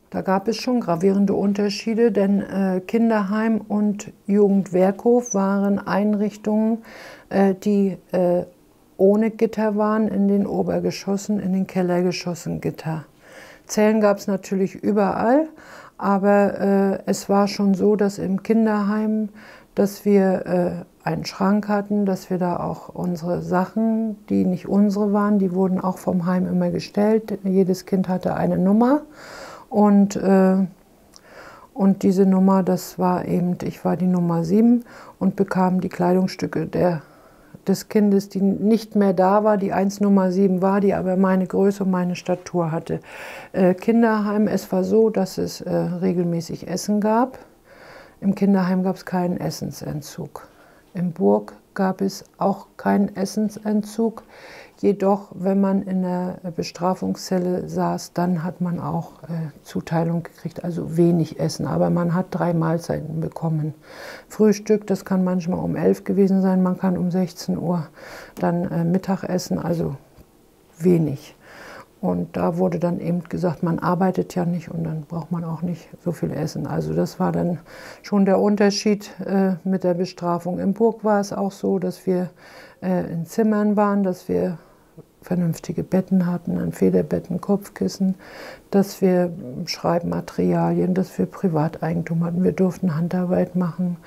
Da gab es schon gravierende Unterschiede, denn Kinderheim und Jugendwerkhof waren Einrichtungen, die ohne Gitter waren, in den Obergeschossen, in den Kellergeschossen Gitter. Zellen gab es natürlich überall, aber es war schon so, dass im Kinderheim, dass wir einen Schrank hatten, dass wir da auch unsere Sachen, die nicht unsere waren, die wurden auch vom Heim immer gestellt. Jedes Kind hatte eine Nummer. Und diese Nummer, das war eben, ich war die Nummer 7 und bekam die Kleidungsstücke des Kindes, die nicht mehr da war, die 1 Nummer 7 war, die aber meine Größe und meine Statur hatte. Kinderheim, es war so, dass es regelmäßig Essen gab. Im Kinderheim gab es keinen Essensentzug. Im Burg gab es auch keinen Essensentzug. Jedoch, wenn man in der Bestrafungszelle saß, dann hat man auch Zuteilung gekriegt, also wenig Essen. Aber man hat 3 Mahlzeiten bekommen. Frühstück, das kann manchmal um 11 gewesen sein, man kann um 16 Uhr dann Mittagessen, also wenig. Und da wurde dann eben gesagt, man arbeitet ja nicht und dann braucht man auch nicht so viel Essen. Also das war dann schon der Unterschied mit der Bestrafung. Im Burg war es auch so, dass wir in Zimmern waren, dass wir vernünftige Betten hatten, ein Federbetten, Kopfkissen, dass wir Schreibmaterialien, dass wir Privateigentum hatten. Wir durften Handarbeit machen.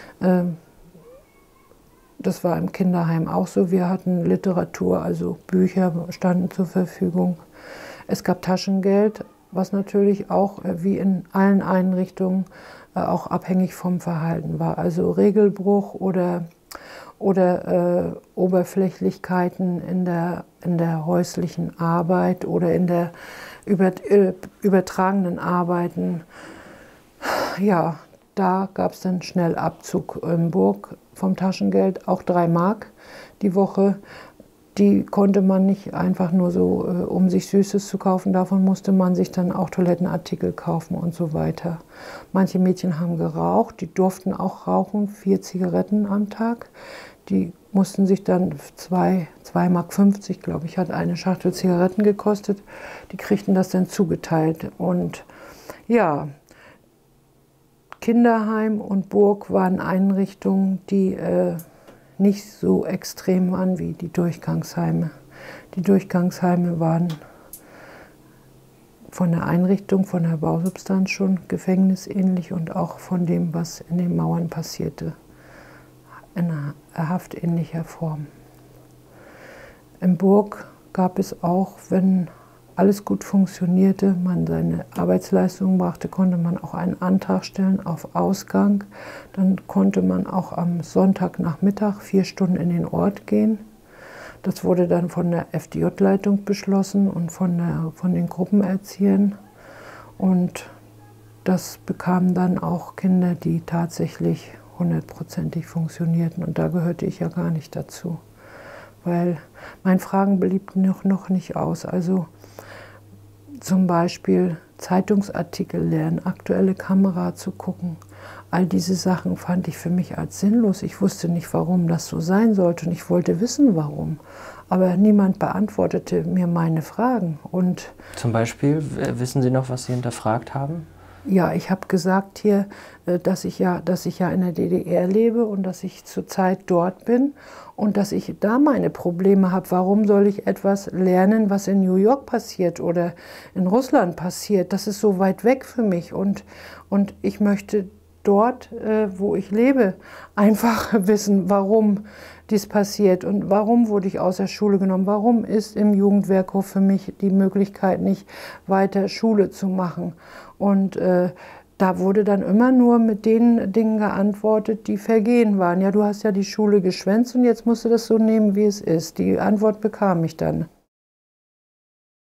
Das war im Kinderheim auch so. Wir hatten Literatur, also Bücher standen zur Verfügung. Es gab Taschengeld, was natürlich auch, wie in allen Einrichtungen, auch abhängig vom Verhalten war. Also Regelbruch oder Oberflächlichkeiten in der häuslichen Arbeit oder in der übertragenen Arbeiten. Ja, da gab es dann schnell Abzug im Burg vom Taschengeld, auch 3 Mark die Woche. Die konnte man nicht einfach nur so, um sich Süßes zu kaufen. Davon musste man sich dann auch Toilettenartikel kaufen und so weiter. Manche Mädchen haben geraucht, die durften auch rauchen, 4 Zigaretten am Tag. Die mussten sich dann 2,50 Mark, glaube ich, hat eine Schachtel Zigaretten gekostet. Die kriegten das dann zugeteilt. Und ja, Kinderheim und Burg waren Einrichtungen, die nicht so extrem waren wie die Durchgangsheime. Die Durchgangsheime waren von der Einrichtung, von der Bausubstanz schon gefängnisähnlich und auch von dem, was in den Mauern passierte, in einer haftähnlicher Form. Im Burg gab es auch, wenn alles gut funktionierte, man seine Arbeitsleistung brachte, konnte man auch einen Antrag stellen auf Ausgang. Dann konnte man auch am Sonntagnachmittag 4 Stunden in den Ort gehen. Das wurde dann von der FDJ-Leitung beschlossen und von den Gruppenerziehern. Und das bekamen dann auch Kinder, die tatsächlich 100%ig funktionierten. Und da gehörte ich ja gar nicht dazu, weil mein Fragen blieb noch nicht aus. Also zum Beispiel Zeitungsartikel lernen, aktuelle Kamera zu gucken. All diese Sachen fand ich für mich als sinnlos. Ich wusste nicht, warum das so sein sollte und ich wollte wissen, warum. Aber niemand beantwortete mir meine Fragen. Und zum Beispiel, wissen Sie noch, was Sie hinterfragt haben? Ja, ich habe gesagt hier, dass ich ja in der DDR lebe und dass ich zurzeit dort bin und dass ich da meine Probleme habe. Warum soll ich etwas lernen, was in New York passiert oder in Russland passiert? Das ist so weit weg für mich und ich möchte dort, wo ich lebe, einfach wissen, warum dies passiert und warum wurde ich aus der Schule genommen. Warum ist im Jugendwerkhof für mich die Möglichkeit nicht weiter Schule zu machen? Und da wurde dann immer nur mit den Dingen geantwortet, die Vergehen waren. Ja, du hast ja die Schule geschwänzt und jetzt musst du das so nehmen, wie es ist. Die Antwort bekam ich dann.